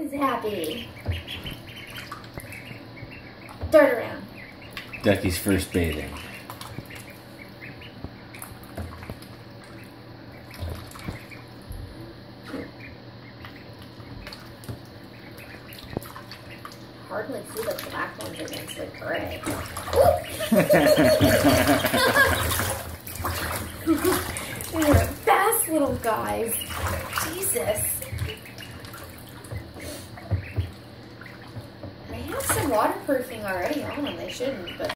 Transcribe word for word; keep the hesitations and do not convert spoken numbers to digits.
He's happy. Third around. Ducky's first bathing. Hardly see the black ones against the gray. They're fast little guys. Jesus. They have some waterproofing already on them. They shouldn't, but.